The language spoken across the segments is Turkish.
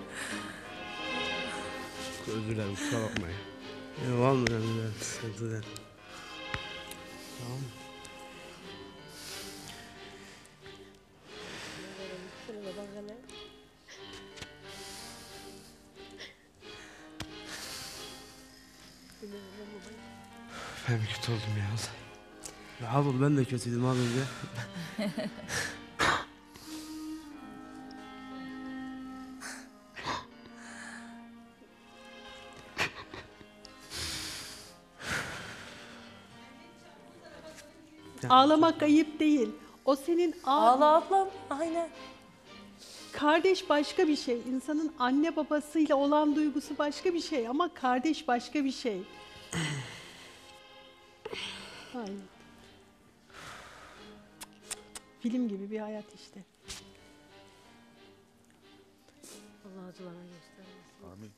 Özür dilerim, kusura bakmayın. Yok olmuyor, sıkıntı değil. Tamam. Ben kötü oldum ya. Ya abi ben de kötüydüm az önce. Ağlamak ayıp değil. O senin Ağla ablam. Aynen. kardeş başka bir şey. İnsanın anne babasıyla olan duygusu başka bir şey ama kardeş başka bir şey. Aynen. Film gibi bir hayat işte. Allah acılarına göstermesin. Amin.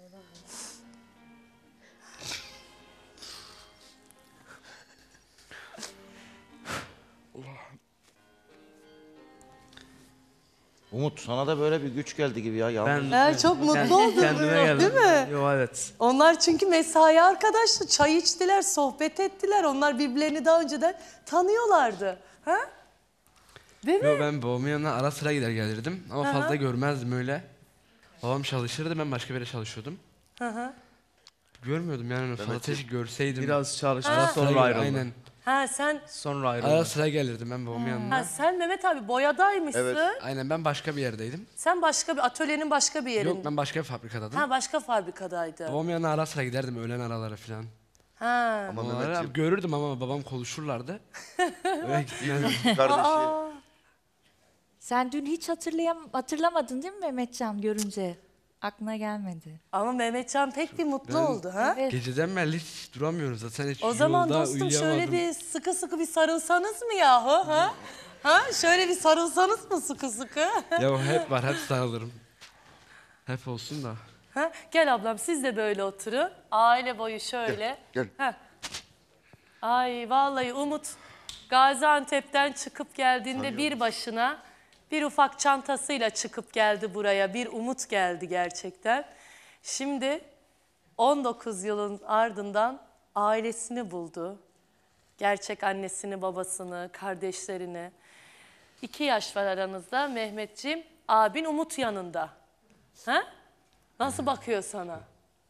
Umut sana da böyle bir güç geldi gibi ya. Yalnız. Çok mutlu oldum. Kendime geldim. Değil mi? Yok evet. Onlar çünkü mesai arkadaştı. Çay içtiler, sohbet ettiler. Onlar birbirlerini daha önceden tanıyorlardı. Ha? Değil mi? Yok ben babamın yanına ara sıra gider gelirdim ama fazla görmezdim öyle. Babam çalışırdı, ben başka bir yere çalışıyordum. Görmüyordum yani fazla teşvik görseydim. Biraz çalıştı Ara sonra sıra ayrıldı. aynen. Ha sen Sonra Ara ayrıldı. sıra gelirdim ben babamın yanına. sen Mehmet abi boyadaymışsın. Evet. Aynen ben başka bir yerdeydim. Sen başka bir atölyenin başka bir yerinde. Yok ben başka bir fabrikadaydım. Ha başka fabrikadaydı. Babamın yanına ara sıra giderdim öğlen araları falan. Ha. Ama Onları Mehmetciğim görürdüm ama babam konuşurlardı. Öyle gitmezdim. kardeşi Sen dün hiç hatırlamadın değil mi Mehmetcan görünce? Aklına gelmedi. Ama Mehmetcan pek bir mutlu oldu ha. Evet. Geceden beri hiç duramıyoruz zaten hiç O zaman yolda dostum şöyle uyuyamadım. bir sıkı sıkı bir sarılsanız mı yahu ha? Ha? Şöyle bir sarılsanız mı sıkı sıkı? Ya hep var hep sarılırım. Hep olsun da. Ha? Gel ablam siz de böyle oturun. Aile boyu şöyle. Gel. Ha. Ay vallahi Umut Gaziantep'ten çıkıp geldiğinde bir başına bir ufak çantasıyla çıkıp geldi buraya. Bir umut geldi gerçekten. Şimdi 19 yılın ardından ailesini buldu. Gerçek annesini, babasını, kardeşlerini. 2 yaş var aranızda Mehmetciğim. Abin Umut yanında. Ha? Nasıl bakıyor sana?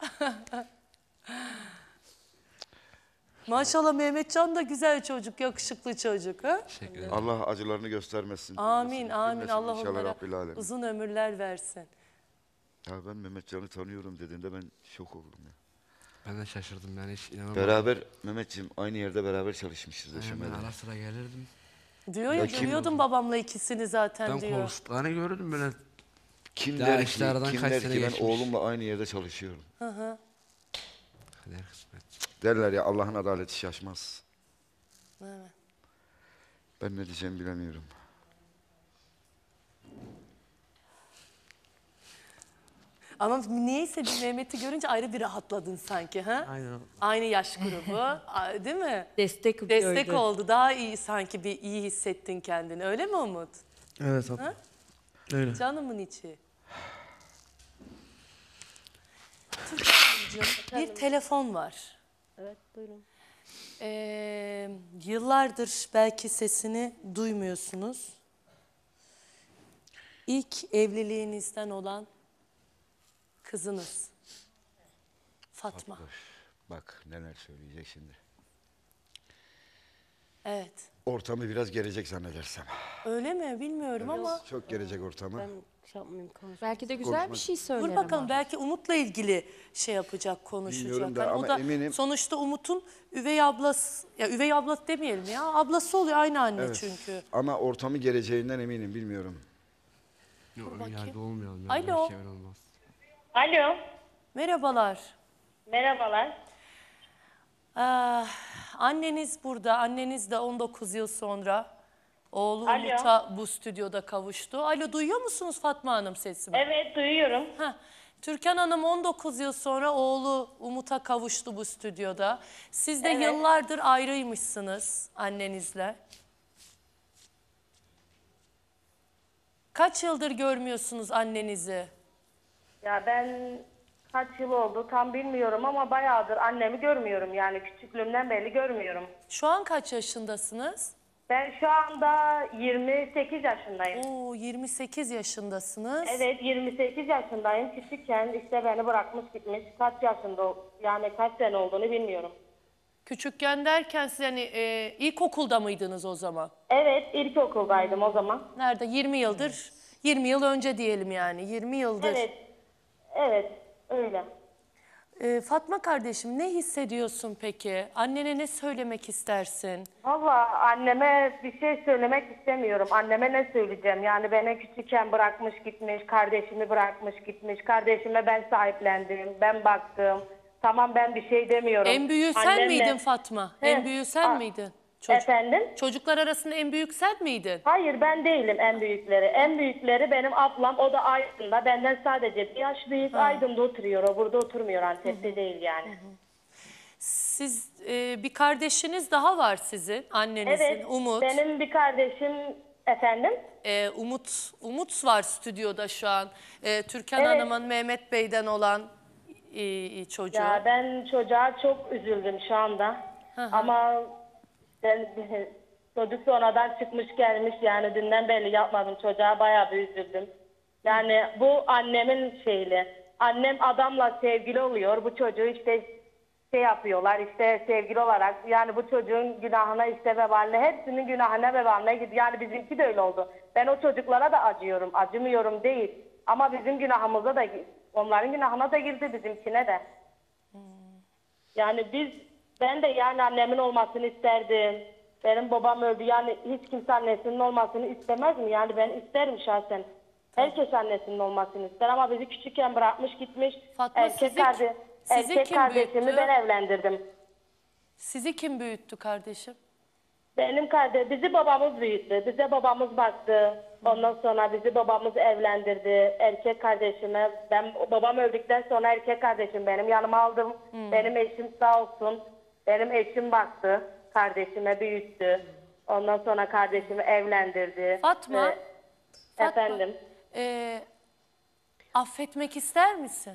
Maşallah Mehmetcan da güzel çocuk, yakışıklı çocuk. Ha? Teşekkür ederim. Allah acılarını göstermesin. Amin, bilmesin, amin. bilmesin Allah inşallah onlara Rabbil Alemin. uzun ömürler versin. Ya ben Mehmetcan'ı tanıyorum dediğinde ben şok oldum ya. Ben de şaşırdım yani hiç inanamadım. Beraber Mehmetciğim aynı yerde beraber çalışmışız Yani Eşeme'de. ben ara sıra gelirdim. Diyor ya, Ya kim- duyuyordum babamla ikisini zaten Ben diyor. konuştuklarını gördüm böyle. Kim Daha der işte ki, aradan kim kaç der sene ki ben geçmiş. oğlumla aynı yerde çalışıyorum. Kader kısmet. Derler ya Allah'ın adaleti şaşmaz. Evet. Ben ne diyeceğimi bilemiyorum. Ama niyeyse bir Mehmet'i görünce ayrı bir rahatladın sanki. Ha? Aynen. Aynı yaş grubu değil mi? Destek Destek gördü. oldu. Daha iyi sanki bir iyi hissettin kendini. Öyle mi Umut? Evet abla. Öyle. Canımın içi. Türkan Hanımcığım, bir telefon var. Evet buyurun. Yıllardır belki sesini duymuyorsunuz. İlk evliliğinizden olan kızınız Fatma. Bak neler söyleyecek şimdi. Evet. Ortamı biraz gelecek zannedersem. Öyle mi bilmiyorum ama Çok gelecek ortamı. Ben şey yapmayayım konuşmayayım. Belki de güzel bir şey söyler dur bakalım ama. belki Umut'la ilgili şey yapacak, konuşacak. Bilmiyorum da Hani o ama da eminim- sonuçta Umut'un üvey ablası, ya üvey ablası demeyelim ya, ablası oluyor aynı anne Evet. çünkü. Ama ortamı geleceğinden eminim bilmiyorum. Yok öyle bakayım. yerde olmayalım. Ya. Alo. Belki öyle olmaz. Alo, Merhabalar. merhabalar. Anneniz burada, anneniz de 19 yıl sonra oğlu Alo. Umut'a bu stüdyoda kavuştu. Alo duyuyor musunuz Fatma Hanım sesimi? Evet, duyuyorum. Heh. Türkan Hanım 19 yıl sonra oğlu Umut'a kavuştu bu stüdyoda. Siz de Evet. yıllardır ayrıymışsınız annenizle. Kaç yıldır görmüyorsunuz annenizi? Ya ben kaç yıl oldu tam bilmiyorum ama bayağıdır annemi görmüyorum yani küçüklüğümden beri görmüyorum. Şu an kaç yaşındasınız? Ben şu anda 28 yaşındayım. Oo, 28 yaşındasınız. Evet 28 yaşındayım. Küçükken işte beni bırakmış gitmiş. Kaç yaşında yani kaç sene olduğunu bilmiyorum. Küçükken derken siz hani ilkokulda mıydınız o zaman? Evet ilkokuldaydım o zaman. Nerede? 20 yıldır, 20 yıl önce diyelim yani. 20 yıldır. Evet öyle. Fatma kardeşim, ne hissediyorsun peki? Annene ne söylemek istersin? Valla anneme bir şey söylemek istemiyorum. Anneme ne söyleyeceğim? Yani beni küçükken bırakmış gitmiş, kardeşimi bırakmış gitmiş. Kardeşime ben sahiplendim, ben baktım. Tamam ben bir şey demiyorum. En büyüğü sen Annemle- miydin Fatma? He. En büyüğü sen miydin? Efendim? Çocuklar arasında en büyük sen miydin? Hayır ben değilim en büyükleri. En büyükleri benim ablam, o da Aydın'da. Benden sadece bir yaş büyük. Aydın'da oturuyor, o burada oturmuyor, Antep'te değil yani. Siz bir kardeşiniz daha var sizin, annenizin, Evet, Umut. benim bir kardeşim, efendim? Umut var stüdyoda şu an. Türkan Evet. Hanım'ın Mehmet Bey'den olan çocuğu. Ya ben çocuğa çok üzüldüm şu anda. Ama ben, çocuk sonradan çıkmış gelmiş yani dünden beri yapmadım, çocuğa bayağı bir üzüldüm. Yani bu annemin şeyli. Annem adamla sevgili oluyor, bu çocuğu işte şey yapıyorlar işte sevgili olarak. Yani bu çocuğun günahına işte vebaline, hepsinin günahına vebaline gidiyor. Yani bizimki de öyle oldu. Ben o çocuklara da acıyorum, acımıyorum değil. Ama bizim günahımıza da, onların günahına da girdi, bizimkine de. Yani ben de yani annemin olmasını isterdim. Benim babam öldü, yani hiç kimse annesinin olmasını istemez mi? Yani ben isterim şahsen. Herkes annesinin olmasını ister ama bizi küçükken bırakmış gitmiş. Fatma, Erkek kim kardeşimi büyüttü? ben evlendirdim. Sizi kim büyüttü kardeşim? Benim bizi babamız büyüttü. Bize babamız baktı. Ondan sonra bizi babamız evlendirdi. Erkek kardeşime, babam öldükten sonra erkek kardeşim benim yanıma aldım. Benim eşim sağ olsun. Benim eşim baktı. Kardeşime büyüttü. Ondan sonra kardeşimi evlendirdi. Fatma, Efendim. Affetmek ister misin?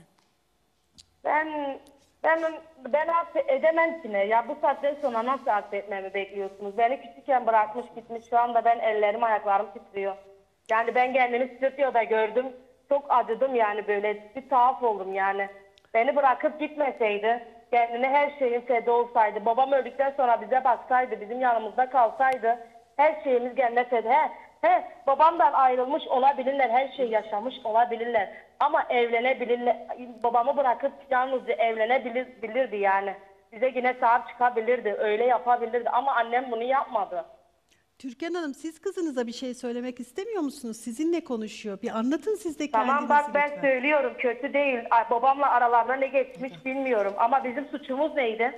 Ben edemem ki ne? Ya bu saatten sonra nasıl affetmemi bekliyorsunuz? Beni küçükken bırakmış gitmiş. Şu anda ben ellerim ayaklarım titriyor. Yani ben kendimi stüdyoda gördüm. Çok acıdım yani, böyle bir tuhaf oldum yani. Beni bırakıp gitmeseydi, kendine her şeyin feda olsaydı, babam öldükten sonra bize baksaydı, bizim yanımızda kalsaydı, her şeyimiz kendine feda. Babamdan ayrılmış olabilirler, her şey yaşamış olabilirler. Ama evlenebilirler. Babamı bırakıp yalnızca evlenebilirdi yani. Bize yine sahip çıkabilirdi, öyle yapabilirdi. Ama annem bunu yapmadı. Türkan Hanım, siz kızınıza bir şey söylemek istemiyor musunuz? Sizinle konuşuyor. Bir anlatın siz de Tamam kendinizi bak ben lütfen. söylüyorum, kötü değil. Babamla aralarında ne geçmiş bilmiyorum. Ama bizim suçumuz neydi?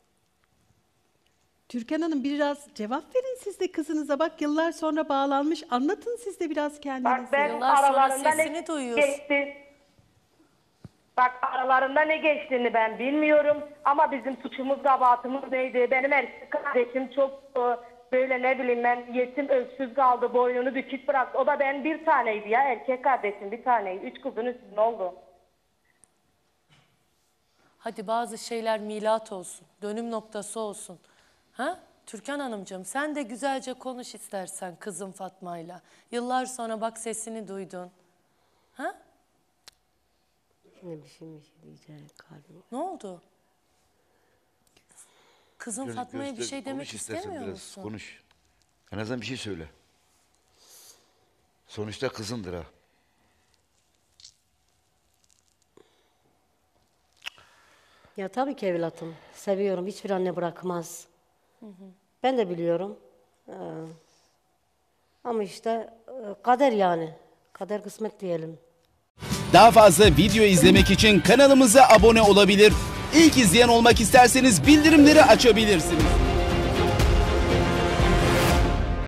Türkan Hanım, biraz cevap verin siz de kızınıza. Bak yıllar sonra bağlanmış. Anlatın siz de biraz kendinizi. Bak ben Yıllar sonra aralarında ne sesini duyuyoruz. geçti. Bak aralarında ne geçtiğini ben bilmiyorum. Ama bizim suçumuz, kabahatimiz neydi? Benim erkek kardeşim çok böyle ne bileyim ben, yetim öksüz kaldı. Boynunu bükük bıraktı. O da ben bir taneydi ya. Erkek kardeşim bir taneydi. 3 kızın üstüne oldu. Hadi bazı şeyler milat olsun, dönüm noktası olsun. Ha? Türkan Hanımcığım, sen de güzelce konuş istersen kızım Fatma'yla. Yıllar sonra bak sesini duydun. Ha? Yine bir şey diyeceğim kalbim. Ne oldu? Kızım Fatma'ya bir şey demek Konuş istersen istemiyor biraz, musun? konuş. En azından bir şey söyle. Sonuçta kızındır ha. Ya tabii ki evlatım. Seviyorum. Hiçbir anne bırakmaz. Ben de biliyorum. Ama işte kader yani. Kader kısmet diyelim. Daha fazla video izlemek için kanalımıza abone olabilir. İlk izleyen olmak isterseniz bildirimleri açabilirsiniz.